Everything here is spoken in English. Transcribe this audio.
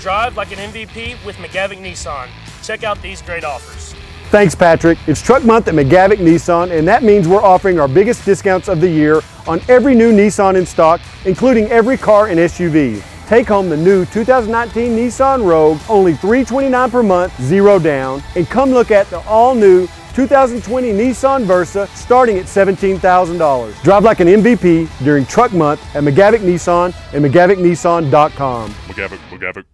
drive like an MVP with McGavock Nissan. Check out these great offers. Thanks, Patrick. It's Truck Month at McGavock Nissan, and that means we're offering our biggest discounts of the year on every new Nissan in stock, including every car and SUV. Take home the new 2019 Nissan Rogue, only $329 per month, 0 down, and come look at the all-new 2020 Nissan Versa starting at $17,000. Drive like an MVP during Truck Month at McGavock Nissan and McGavockNissan.com. McGavock.